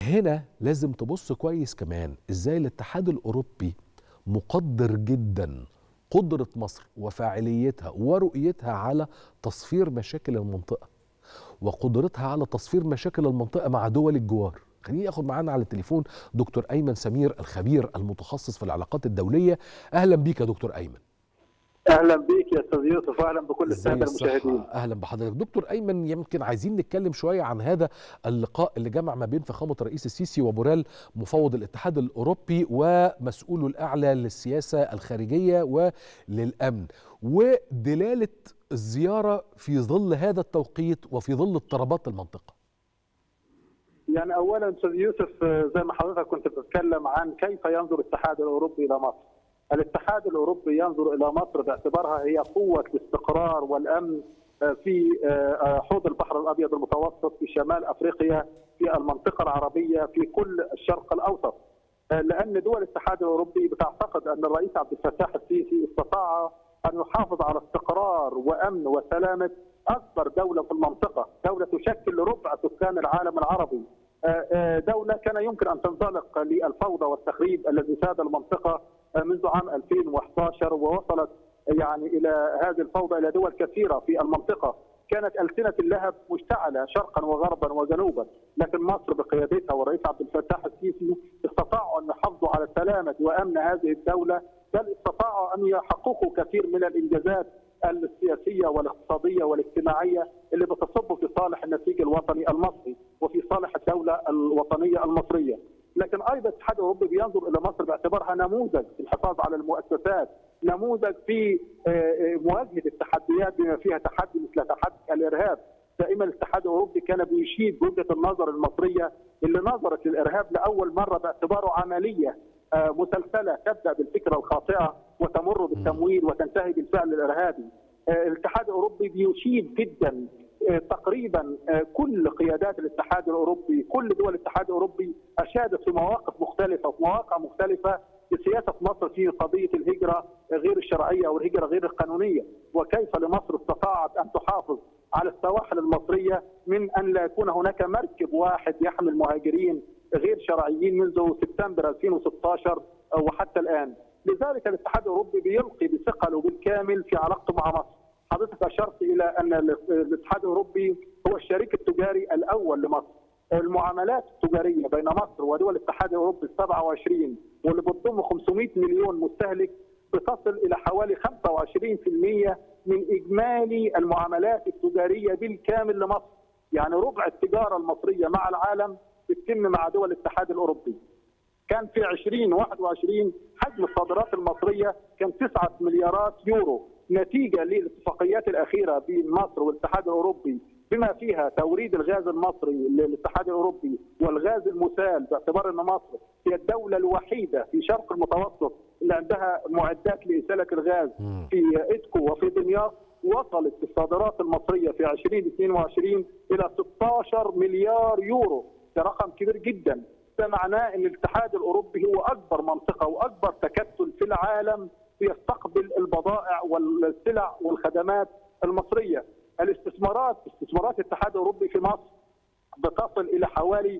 هنا لازم تبص كويس كمان ازاي الاتحاد الاوروبي مقدر جدا قدرة مصر وفاعليتها ورؤيتها على تصفير مشاكل المنطقة وقدرتها على تصفير مشاكل المنطقة مع دول الجوار. خليني ياخد معانا على التليفون دكتور أيمن سمير الخبير المتخصص في العلاقات الدولية. أهلا بيك يا دكتور أيمن. اهلا بيك يا استاذ يوسف، اهلا بكل الساده الصحة. المشاهدين. اهلا بحضرتك دكتور ايمن. يمكن عايزين نتكلم شويه عن هذا اللقاء اللي جمع ما بين فخامه الرئيس السيسي وبوريل مفوض الاتحاد الاوروبي ومسؤوله الاعلى للسياسه الخارجيه وللامن، ودلاله الزياره في ظل هذا التوقيت وفي ظل اضطرابات المنطقه. يعني اولا استاذ يوسف، زي ما حضرتك كنت بتتكلم عن كيف ينظر الاتحاد الاوروبي الى مصر. الاتحاد الاوروبي ينظر الى مصر باعتبارها هي قوه الاستقرار والامن في حوض البحر الابيض المتوسط، في شمال افريقيا، في المنطقه العربيه، في كل الشرق الاوسط. لان دول الاتحاد الاوروبي بتعتقد ان الرئيس عبد الفتاح السيسي استطاع ان يحافظ على استقرار وامن وسلامه اكبر دوله في المنطقه، دوله تشكل ربع سكان العالم العربي. دولة كان يمكن أن تنزلق للفوضى والتخريب الذي ساد المنطقة منذ عام 2011 ووصلت يعني إلى هذه الفوضى إلى دول كثيرة في المنطقة. كانت ألسنة اللهب مشتعلة شرقا وغربا وجنوبا، لكن مصر بقيادتها والرئيس عبد الفتاح السيسي استطاعوا أن يحافظوا على سلامة وأمن هذه الدولة، بل استطاعوا أن يحققوا كثير من الإنجازات السياسية والاقتصادية والاجتماعية اللي بتصب في صالح النسيج الوطني المصري وفي صالح الدولة الوطنية المصرية. لكن أيضا الاتحاد الأوروبي بينظر إلى مصر باعتبارها نموذج في الحفاظ على المؤسسات، نموذج في مواجهة التحديات بما فيها تحدي مثل تحدي الإرهاب. دائما الاتحاد الأوروبي كان بيشيد بوجهة النظر المصرية اللي نظرت للإرهاب لأول مرة باعتباره عملية مسلسلة تبدأ بالفكرة الخاطئة وتمر بالتمويل وتنتهي بالفعل الإرهابي. الاتحاد الأوروبي بيشيد جدا تقريبا كل قيادات الاتحاد الأوروبي، كل دول الاتحاد الأوروبي أشادت في مواقف مختلفة وفي مواقع مختلفة بسياسة مصر في قضية الهجرة غير الشرعية أو الهجرة غير القانونية، وكيف لمصر استطاعت أن تحافظ على السواحل المصرية من أن لا يكون هناك مركب واحد يحمل مهاجرين غير شرعيين منذ سبتمبر 2016 وحتى الآن. لذلك الاتحاد الأوروبي بيلقي بثقله بالكامل في علاقته مع مصر. حضرتك أشرت إلى أن الاتحاد الأوروبي هو الشريك التجاري الأول لمصر. المعاملات التجارية بين مصر ودول الاتحاد الأوروبي 27 واللي بتضم 500 مليون مستهلك بتصل إلى حوالي 25% من إجمالي المعاملات التجارية بالكامل لمصر. يعني ربع التجارة المصرية مع العالم بتتم مع دول الاتحاد الأوروبي. كان في 2021 حجم الصادرات المصرية كان 9 مليارات يورو، نتيجة للاتفاقيات الأخيرة بين مصر والاتحاد الأوروبي بما فيها توريد الغاز المصري للاتحاد الأوروبي والغاز المسال، باعتبار أن مصر هي الدولة الوحيدة في شرق المتوسط اللي عندها معدات لإسالة الغاز في إدكو وفي دمياط. وصلت الصادرات المصرية في 2022 إلى 16 مليار يورو، ده رقم كبير جدا. ده معناه أن الاتحاد الأوروبي هو أكبر منطقة وأكبر تكتل في العالم يستقبل البضائع والسلع والخدمات المصرية. استثمارات الاتحاد الأوروبي في مصر بتصل إلى حوالي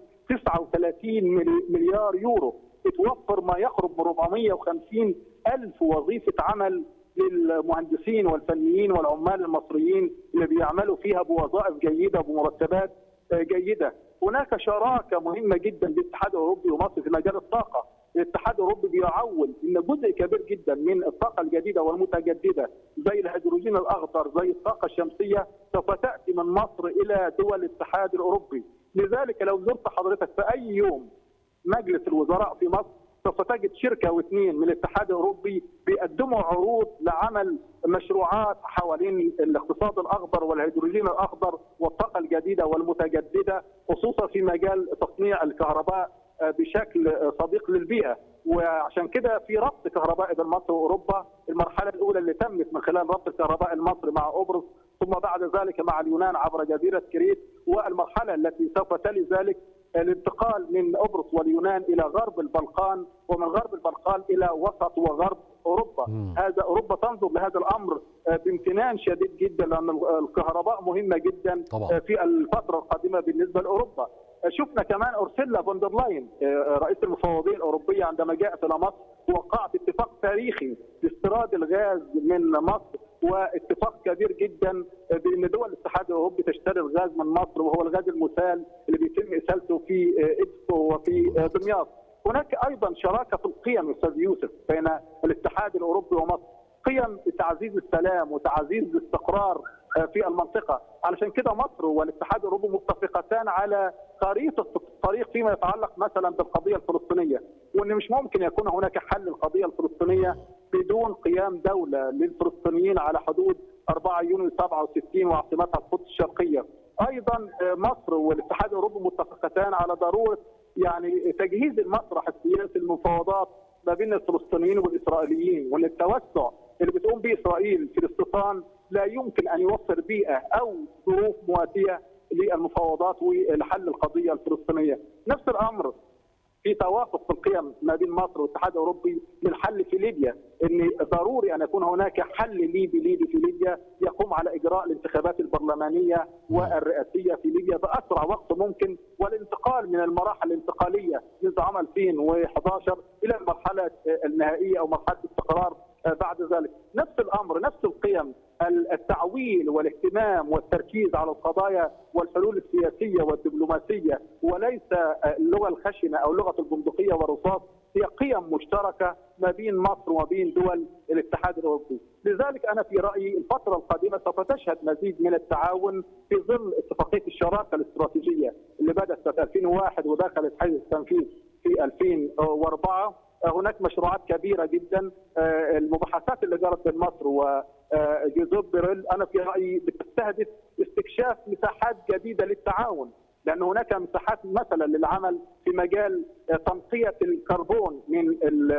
39 مليار يورو، بتوفر ما يقرب من 450 ألف وظيفة عمل للمهندسين والفنيين والعمال المصريين اللي بيعملوا فيها بوظائف جيدة وبمرتبات جيدة. هناك شراكة مهمة جدا بين الاتحاد الأوروبي ومصر في مجال الطاقة. الاتحاد الأوروبي بيعول ان جزء كبير جدا من الطاقة الجديدة والمتجددة زي الهيدروجين الأخضر زي الطاقة الشمسية سوف تأتي من مصر إلى دول الاتحاد الأوروبي. لذلك لو زرت حضرتك في أي يوم مجلس الوزراء في مصر سوف تجد شركة واثنين من الاتحاد الأوروبي بيقدموا عروض لعمل مشروعات حوالين الاقتصاد الأخضر والهيدروجين الأخضر والطاقة الجديدة والمتجددة، خصوصا في مجال تصنيع الكهرباء بشكل صديق للبيئة. وعشان كده في ربط كهربائي بين مصر وأوروبا، المرحلة الأولى اللي تمت من خلال ربط الكهرباء المصري مع قبرص، ثم بعد ذلك مع اليونان عبر جزيرة كريت، والمرحلة التي سوف تلي ذلك الانتقال من قبرص واليونان إلى غرب البلقان، ومن غرب البلقان إلى وسط وغرب أوروبا. هذا أوروبا تنظر لهذا الأمر بامتنان شديد جدا، لأن الكهرباء مهمة جدا طبعا في الفترة القادمة بالنسبة لأوروبا. شفنا كمان أورسولا فون دير لاين رئيس المفوضية الأوروبية عندما جاءت إلى مصر وقعت اتفاق تاريخي لاستيراد الغاز من مصر، واتفاق كبير جدا بأن دول الاتحاد الأوروبي تشتري الغاز من مصر، وهو الغاز المسال اللي بيتم إسالته في إدفو وفي دمياط. هناك أيضا شراكة في القيم أستاذ يوسف بين الاتحاد الأوروبي ومصر، قيم تعزيز السلام وتعزيز الاستقرار في المنطقة. علشان كده مصر والاتحاد الأوروبي متفقتان على خريطة الطريق فيما يتعلق مثلا بالقضية الفلسطينية، وأن مش ممكن يكون هناك حل للقضية الفلسطينية بدون قيام دولة للفلسطينيين على حدود 4 يونيو 67 وعاصمتها القدس الشرقية. أيضا مصر والاتحاد الأوروبي متفقتان على ضرورة يعني تجهيز المسرح السياسي للمفاوضات ما بين الفلسطينيين والإسرائيليين، وأن التوسع اللي بتقوم به إسرائيل في الاستيطان لا يمكن أن يوفر بيئة أو ظروف مواتية للمفاوضات ولحل القضية الفلسطينية. نفس الأمر في توافق في القيم ما بين مصر والاتحاد الأوروبي للحل في ليبيا، أن ضروري أن يكون هناك حل ليبي في ليبيا يقوم على إجراء الانتخابات البرلمانية والرئاسية في ليبيا بأسرع وقت ممكن، والانتقال من المراحل الانتقالية منذ عام 2011 إلى المرحلة النهائية أو مرحلة الاستقرار بعد ذلك. نفس الأمر نفس القيم، التعويل والاهتمام والتركيز على القضايا والحلول السياسية والدبلوماسية وليس اللغة الخشنة أو لغة البندقية والرصاص، هي قيم مشتركة ما بين مصر وما بين دول الاتحاد الأوروبي. لذلك أنا في رأيي الفترة القادمة سوف تشهد مزيد من التعاون في ظل اتفاقية الشراكة الاستراتيجية اللي بدأت سنة 2001 ودخلت حيز التنفيذ في 2004. هناك مشروعات كبيرة جدا، المباحثات اللي جرت بين مصر وجوزيف بيريل أنا في رأيي بتستهدف استكشاف مساحات جديدة للتعاون، لأن هناك مساحات مثلا للعمل في مجال تنقية الكربون من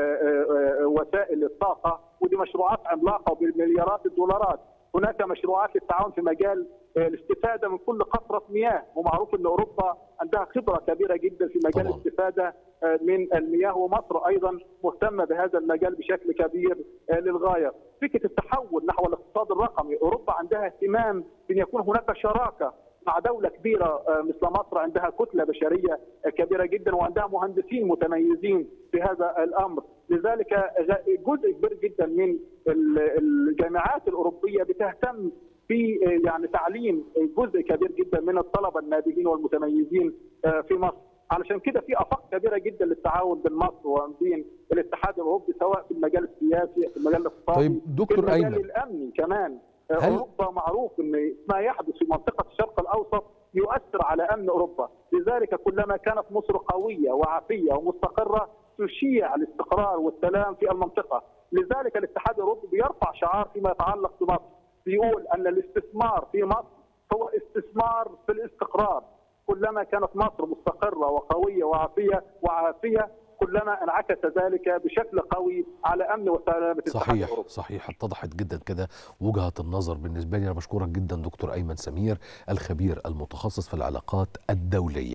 وسائل الطاقة، ودي مشروعات عملاقة وبمليارات الدولارات. هناك مشروعات للتعاون في مجال الاستفادة من كل قطرة مياه، ومعروف أن أوروبا عندها خبرة كبيرة جدا في مجال الاستفادة من المياه، ومصر أيضا مهتمة بهذا المجال بشكل كبير للغاية. فكرة التحول نحو الاقتصاد الرقمي، أوروبا عندها اهتمام بأن يكون هناك شراكة مع دولة كبيرة مثل مصر، عندها كتلة بشرية كبيرة جدا وعندها مهندسين متميزين في هذا الأمر. لذلك جزء كبير جدا من الجامعات الأوروبية بتهتم في يعني تعليم جزء كبير جدا من الطلبة النابغين والمتميزين في مصر. علشان كده في آفاق كبيرة جدا للتعاون بين مصر وبين الاتحاد الأوروبي، سواء في المجال السياسي، في المجال الاقتصادي، طيب دكتور في المجال أيمن الأمني كمان. أوروبا معروف أن ما يحدث في منطقة الشرق الأوسط يؤثر على أمن أوروبا، لذلك كلما كانت مصر قوية وعافية ومستقرة تشيع الاستقرار والسلام في المنطقة. لذلك الاتحاد الأوروبي بيرفع شعار فيما يتعلق بمصر، بيقول أن الاستثمار في مصر هو استثمار في الاستقرار. كلما كانت مصر مستقرة وقوية وعافية كلما انعكس ذلك بشكل قوي على امن وسلامه الاتحاد الأوروبي. صحيح اتضحت جدا كده وجهة النظر بالنسبة لي. انا بشكرك جدا دكتور ايمن سمير الخبير المتخصص في العلاقات الدولية.